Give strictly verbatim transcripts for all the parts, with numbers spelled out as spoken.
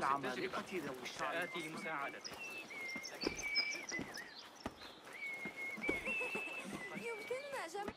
العمالقة ذوي الشعر. سآتي لمساعدتك. يمكننا جمع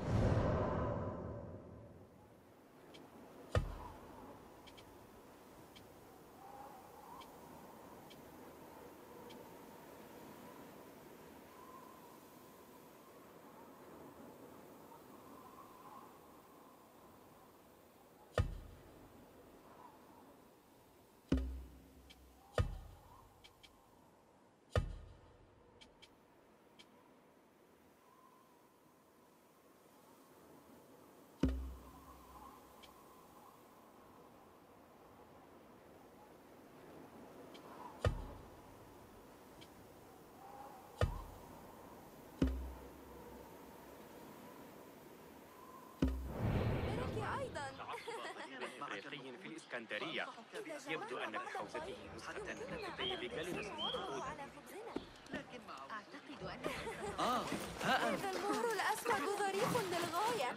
إفريقي في الإسكندرية. يبدو أن بحوزته نسخة من كتيب كلمة المفروض. أعتقد أن آه ها هذا المهر الأسود ظريف للغاية.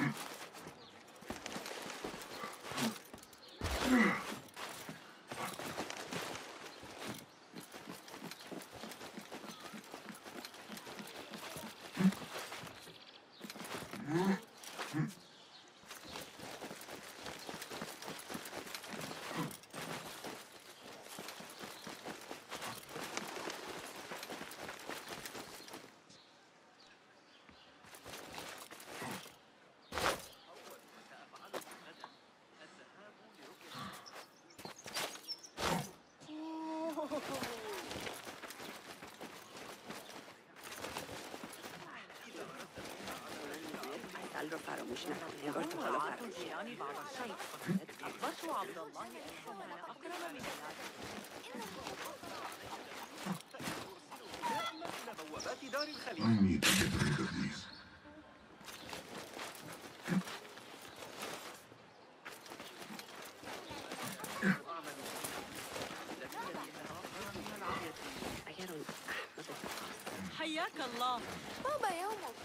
algo فراموش نکنه. برات حالا فراموش. بعض الشيء. أخبرت عبد الله أنه أقرب من إلى بوابات دار الخليفة. I need to get rid of these. حياك الله. طاب يومك.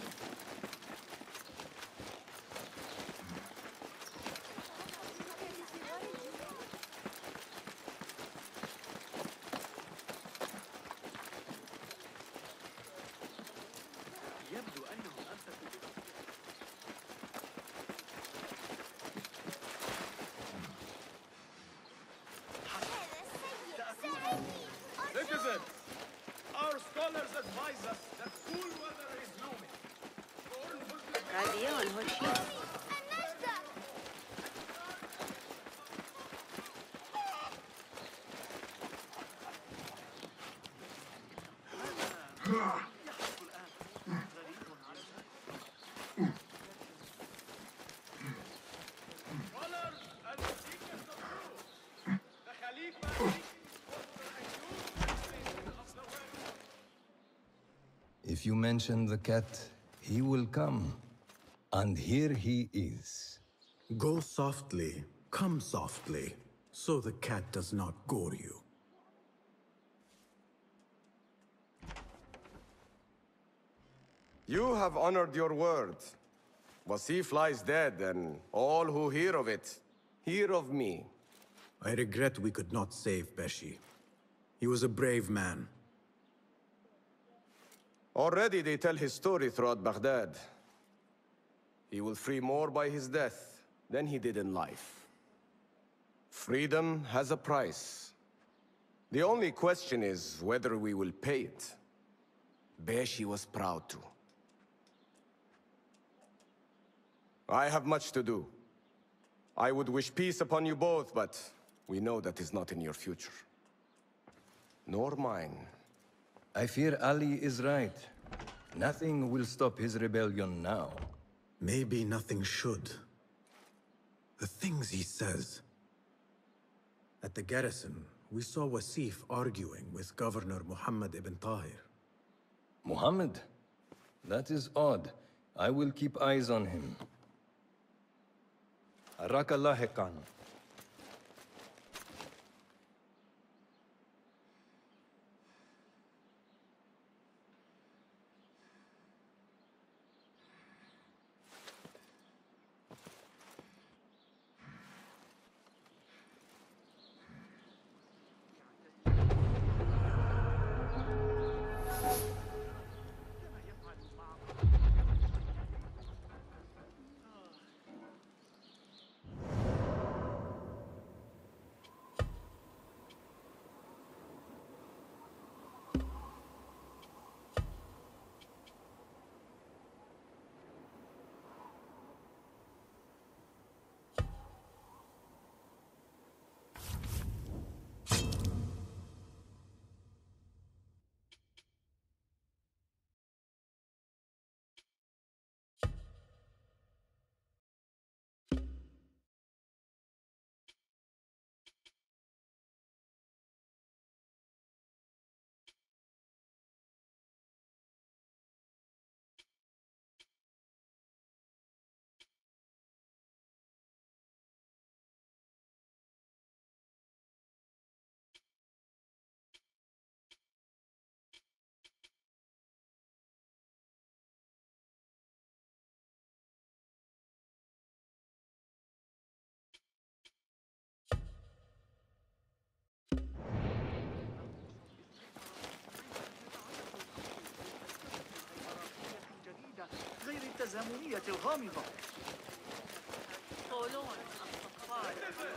يبدو أنهم أمسكوا Citizen, our scholars advise us that cool weather is looming. غاليون هو شيء. If you mention the cat, he will come. And here he is. Go softly, come softly, so the cat does not gore you. You have honored your word. Wasif lies dead, and all who hear of it, hear of me. I regret we could not save Beshi. He was a brave man. Already they tell his story throughout Baghdad. He will free more by his death than he did in life. Freedom has a price. The only question is whether we will pay it. Beshi was proud to. I have much to do. I would wish peace upon you both, but we know that is not in your future. Nor mine. I fear Ali is right. Nothing will stop his rebellion now. Maybe nothing should. The things he says. At the garrison, we saw Wasif arguing with Governor Muhammad ibn Tahir. Muhammad? That is odd. I will keep eyes on him. أراك لاحقاً. التزامنية الغامضة. طولون الأطفال.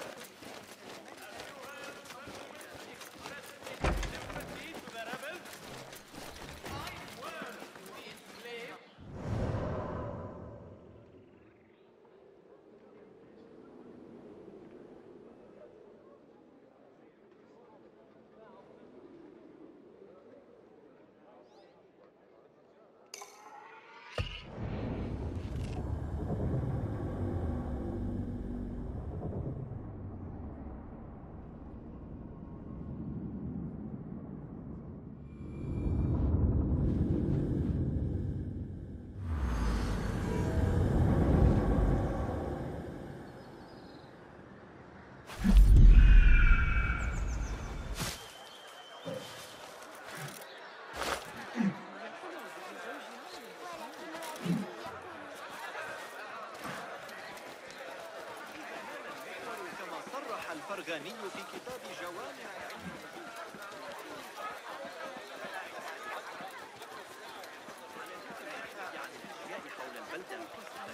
الفرغاني في كتاب جوامع عن الأشياء حول البلدة.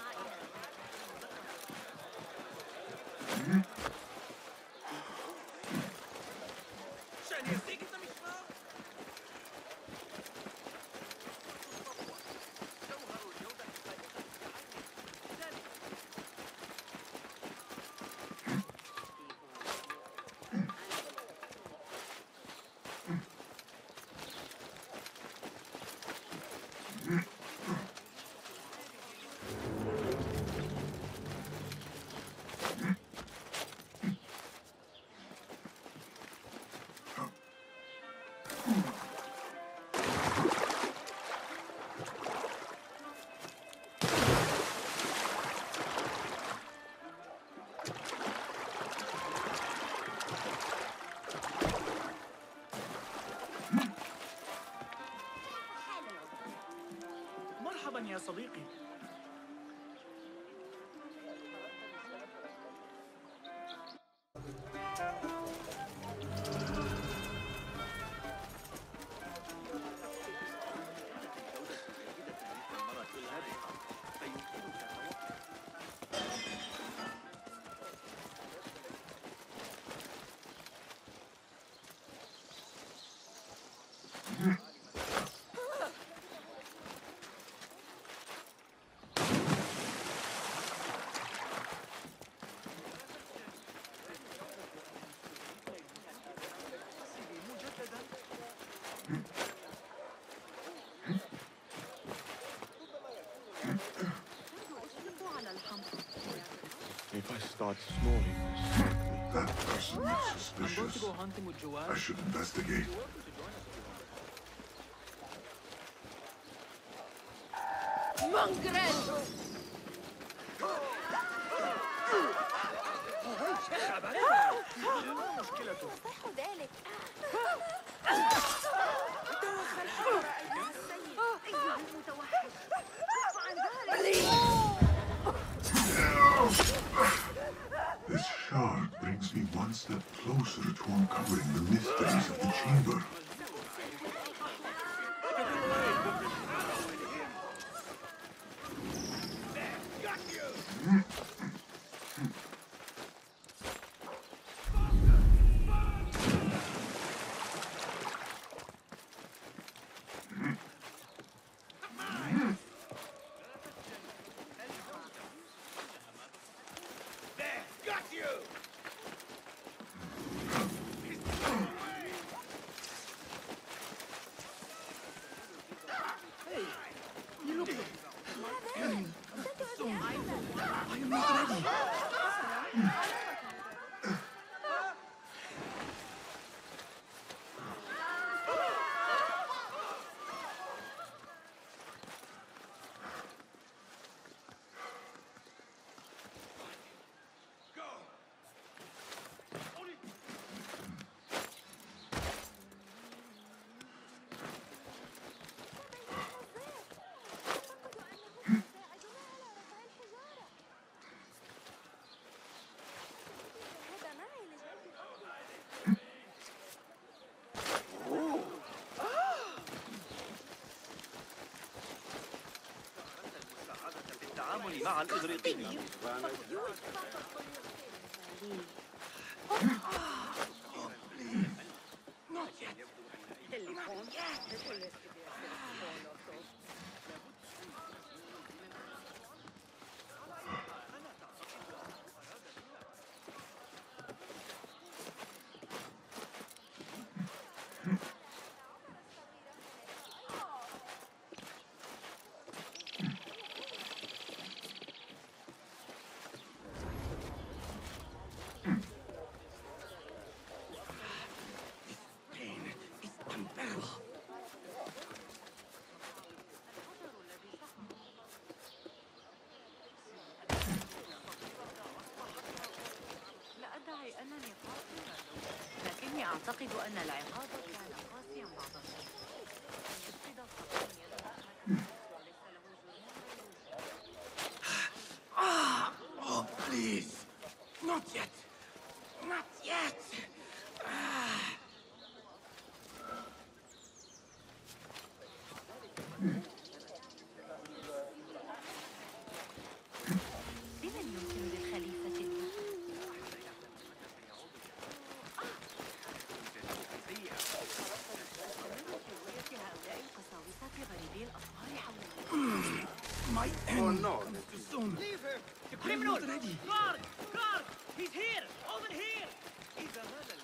مرحبا يا صديقي. If I start snoring, that person looks I'm going to suspicious. go hunting with Joanne. I should investigate. Mongrel! مشكلته. صح ذلك. توخى الحجر أيها السيد. أيها المتوحش. كف عن ذلك. This shard brings me one step closer to uncovering the mysteries of the chamber. التعامل مع الإغريقيين. لكني أعتقد أن العقاب كان قاسيا بعض الشيء. Oh, please. Not yet. Not yet. بمن يمكن للخليفة هؤلاء القساوسة غريبي الأطوار حولهم. My end. Oh, no. Soon. Leave her! The I'm criminal! not ready. Guard! Guard! He's here! Over here! إذا هذا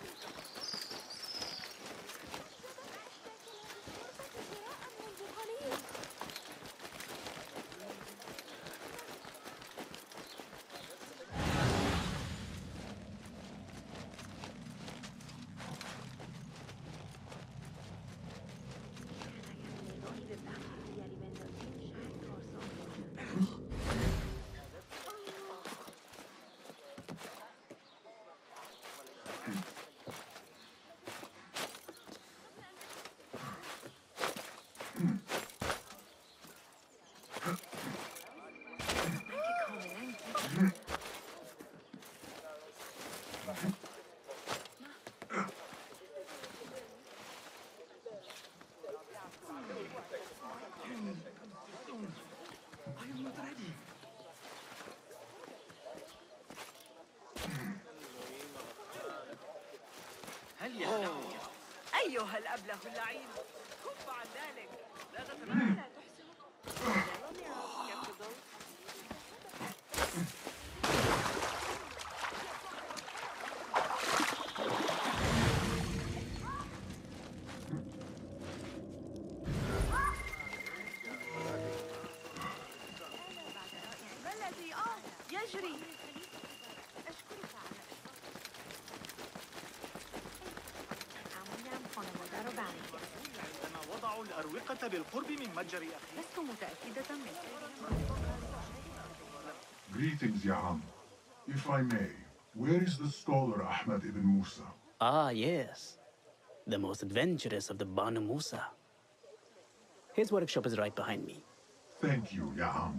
هل يخلق أيها الأبله اللعين، كف عن ذلك. لا تتمنى لا تحسن. ما الذي آه يجري؟ أشكرك على عندما وضعوا الأروقة بالقرب من متجر أخي. لست متأكدة من Greetings, Ya'am. If I may, where is the scholar Ahmad ibn Musa? Ah, yes. The most adventurous of the Banu Musa. His workshop is right behind me. Thank you, Ya'am.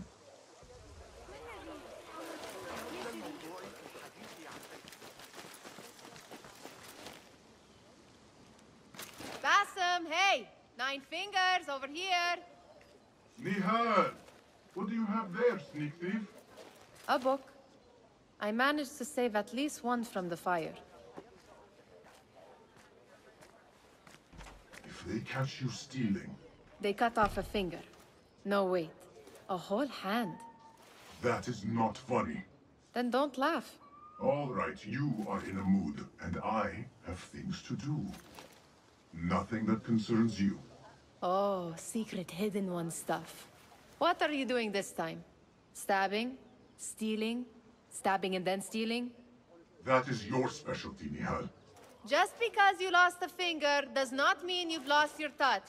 Basim, hey! Nine fingers over here. Nihal! What do you have there, sneak thief? A book. I managed to save at least one from the fire. If they catch you stealing... They cut off a finger. No, wait. A whole hand. That is not funny. Then don't laugh. All right, you are in a mood, and I have things to do. Nothing that concerns you. Oh, secret hidden one stuff. What are you doing this time? Stabbing? Stealing? Stabbing and then stealing? That is your specialty, Nihal. Just because you lost a finger does not mean you've lost your touch.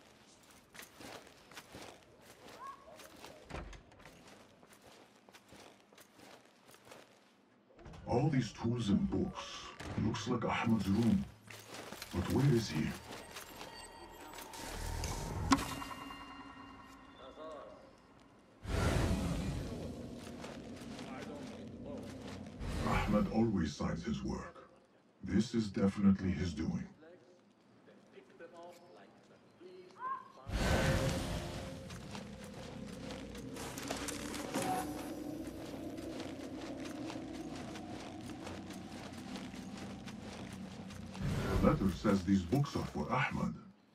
All these tools and books. Looks like Ahmad's room. But where is he? Ahmad always signs his work. This is definitely his doing. letter says these books are for Ahmad.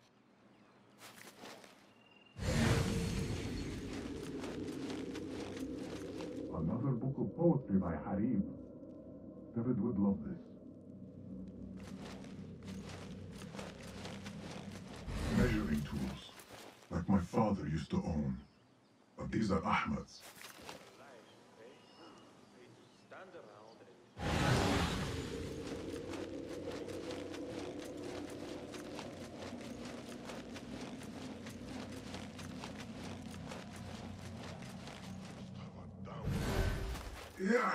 Another book of poetry by Harib. David would love this. Measuring tools, like my father used to own. But these are Ahmad's. Yeah.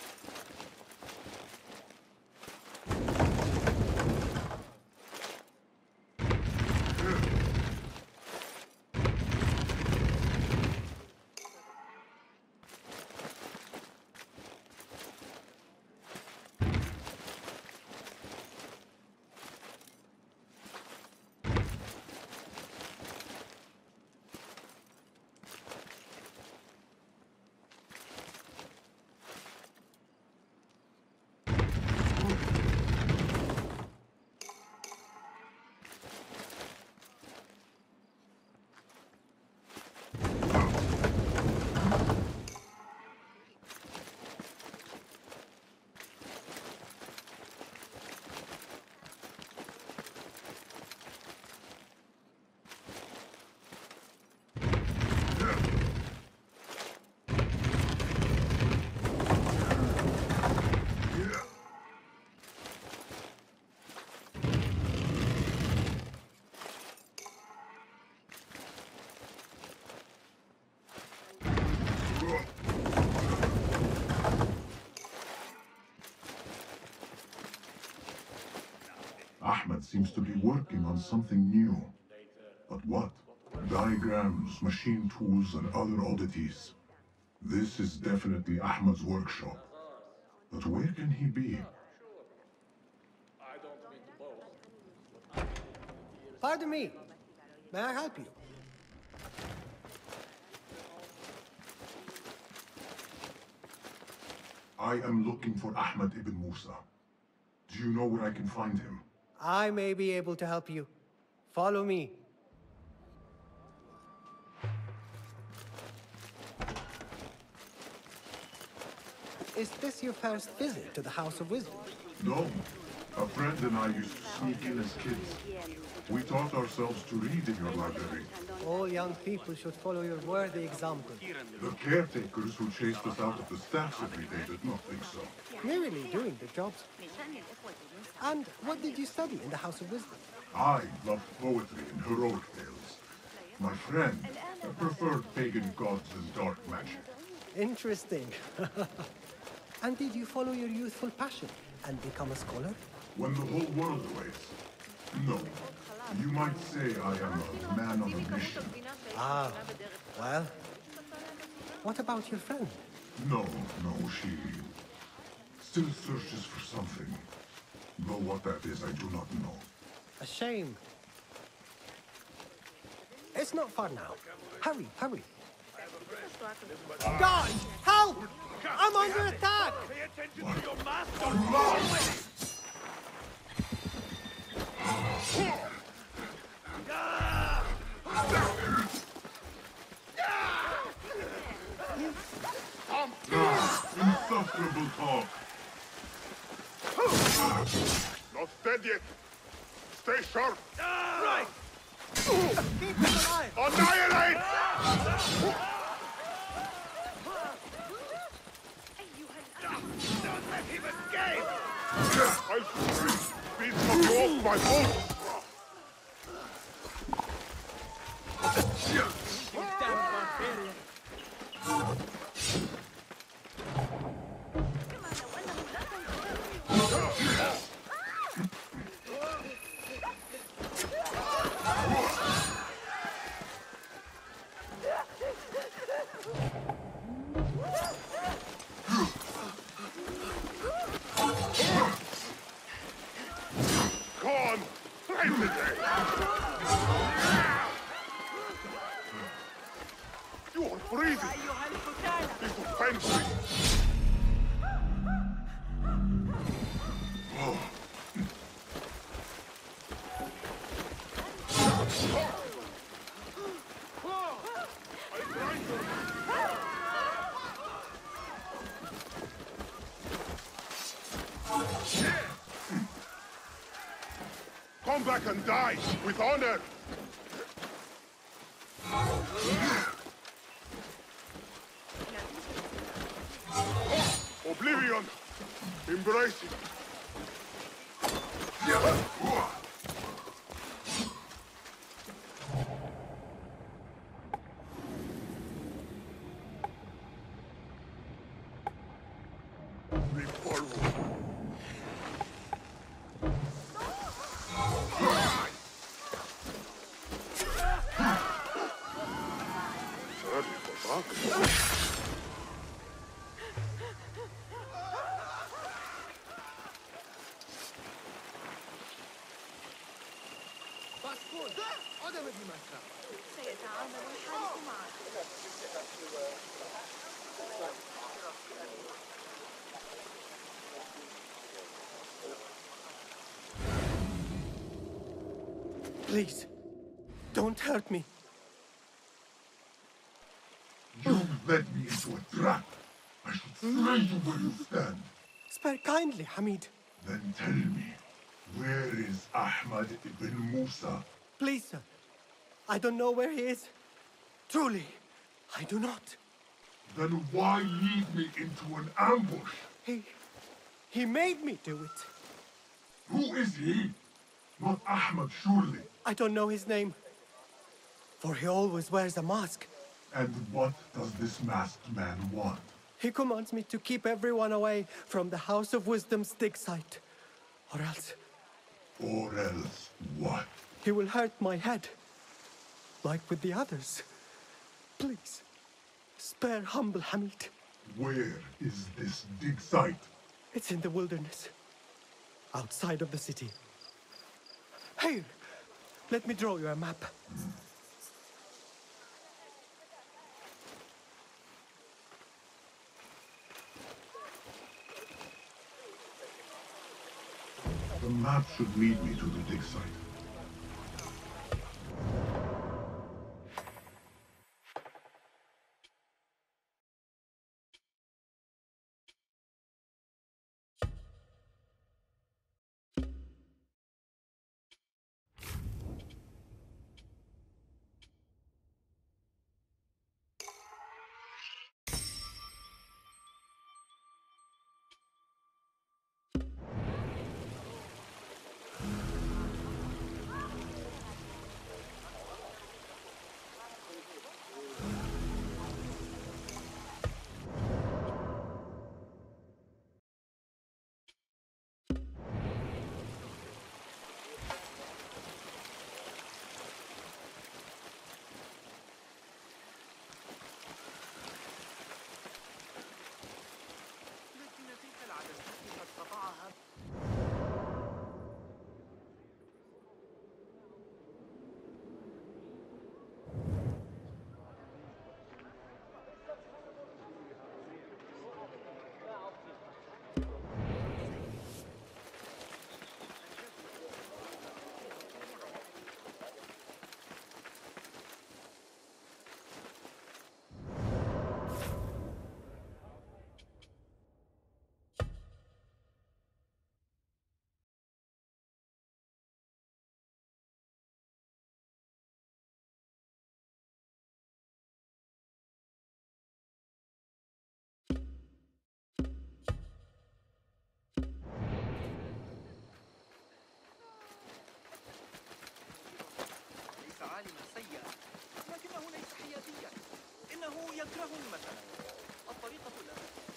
Ahmed seems to be working on something new. But what? Diagrams, machine tools, and other oddities. This is definitely Ahmed's workshop. But where can he be? Pardon me. May I help you? I am looking for Ahmed ibn Musa. Do you know where I can find him? I may be able to help you. Follow me. Is this your first visit to the House of Wisdom? No. A friend and I used to sneak in as kids. We taught ourselves to read in your library. All young people should follow your worthy example. The caretakers who chased us out of the stacks every day did not think so. Merely doing the jobs. And what did you study in the House of Wisdom? I loved poetry and heroic tales. My friend preferred pagan gods and dark magic. Interesting. And did you follow your youthful passion and become a scholar? When the whole world awaits. No. You might say I am a man on a mission. Ah, well. What about your friend? No, no, she still searches for something. Though what that is, I do not know. A shame. It's not far now. Hurry, hurry. Guys, help! I'm under attack! Pay attention to your master! Insufferable talk. Not dead yet. Stay sharp. Right! Keep him alive! Annihilate! Don't let him escape! I should beat from you off my boat! You damn barbarian! You are breathing! It offends me! come back and die with honor. Oblivion! Embrace it! سيتعامل الحارس معك. Please, don't hurt me. You led me into a trap. I should slay you where you stand. Spare kindly, Hamid. Then tell me, where is Ahmad ibn Musa? Please, sir. I don't know where he is. Truly, I do not. Then why lead me into an ambush? He... he made me do it. Who is he? Not Ahmad, surely. I don't know his name. For he always wears a mask. And what does this masked man want? He commands me to keep everyone away from the House of Wisdom's dig site. Or else... Or else what? He will hurt my head. Like with the others. Please, spare humble Hamid. Where is this dig site? It's in the wilderness. Outside of the city. Here, let me draw you a map. The map should lead me to the dig site. عالما سيئا، لكنه ليس حياديا. إنه يكرهني مثلا. الطريقة لا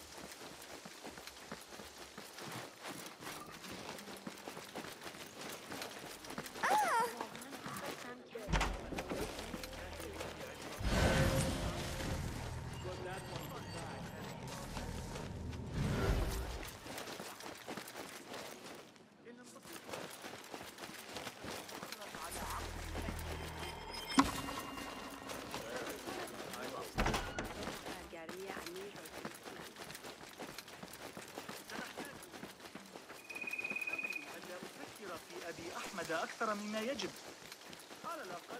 أكثر مما يجب على الأقل.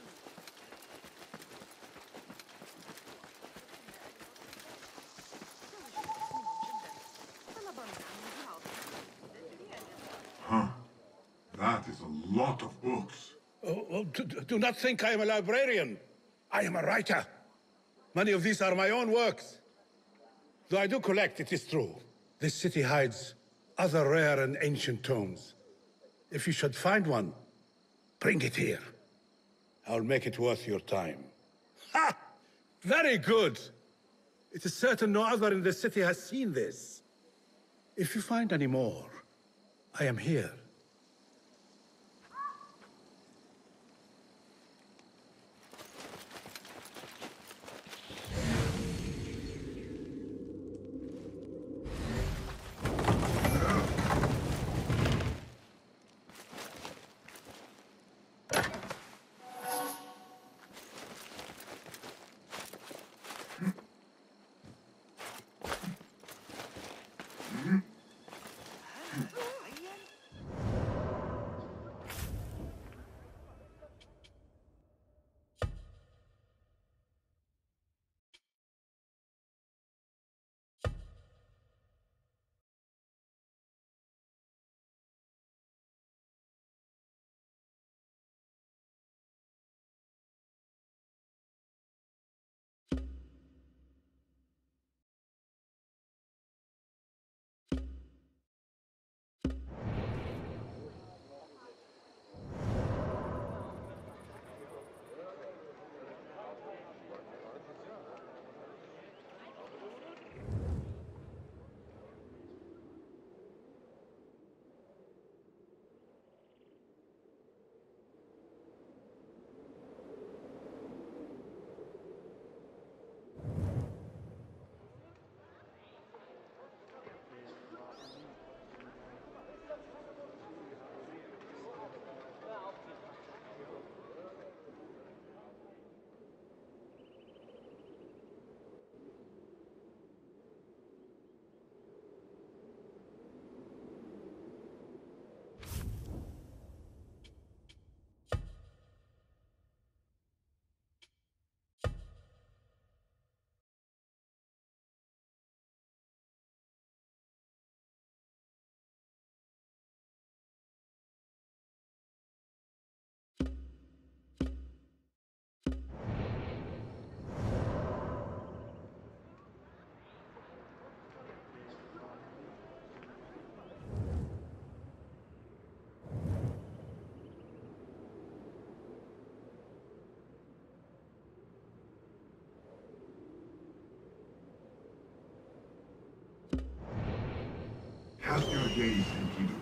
Huh. That is a lot of books. Oh, oh, do, do not think I am a librarian. I am a writer. Many of these are my own works. Though I do collect, it is true. This city hides other rare and ancient tomes. If you should find one, bring it here. I'll make it worth your time. Ha! Very good! It is certain no other in the city has seen this. If you find any more, I am here. Cast your gaze, Enkidu.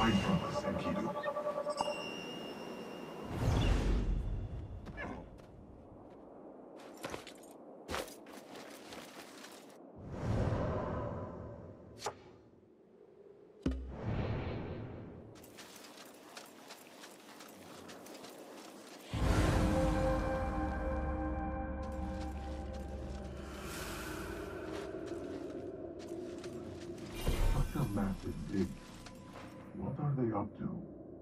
hide from us, Enkidu. Such a massive dig. What are they up to?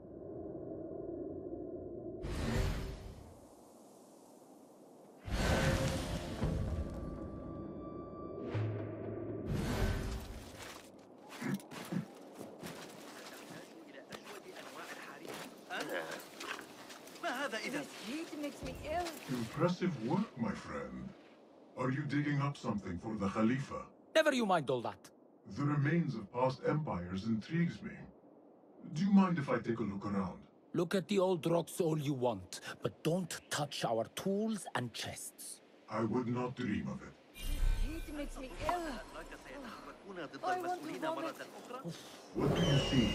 This heat makes me ill. Impressive work, my friend. Are you digging up something for the Khalifa? Never you mind all that. The remains of past empires intrigues me. Do you mind if I take a look around? Look at the old rocks all you want, but don't touch our tools and chests. I would not dream of it. Heat makes me ill. I want to vomit. What do you see?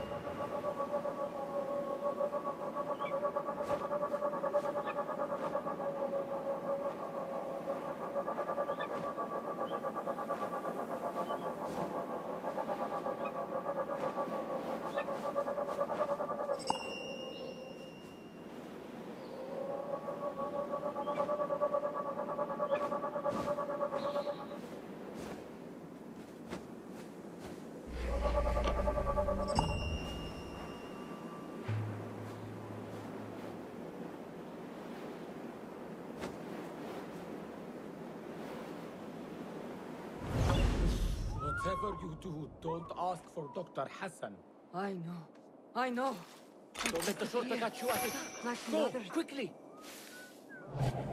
Whatever you do, don't ask for Doctor Hassan. I know. I know. Don't let the shorter catch you at it. Like the Go, others. quickly!